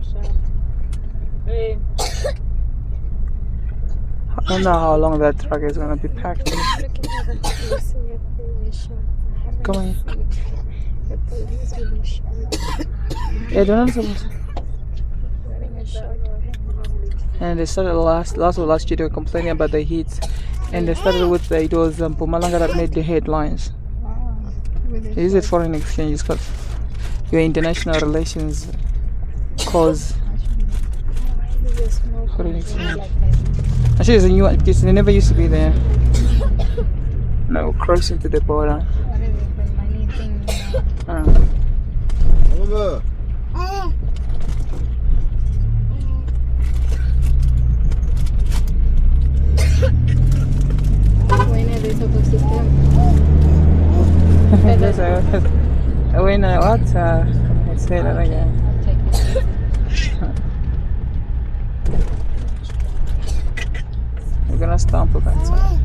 I don't know how long that truck is gonna be packed. Come on. Yeah, don't know. And they started last year they were complaining about the heat, and they started with it was Mpumalanga that made the headlines. They use it foreign exchange because your international relations cause foreign exchange. Actually, it's a new one because they never used to be there. Now crossing to the border. When are they supposed to come? When what? Let's say that again. We're gonna stomp up that side.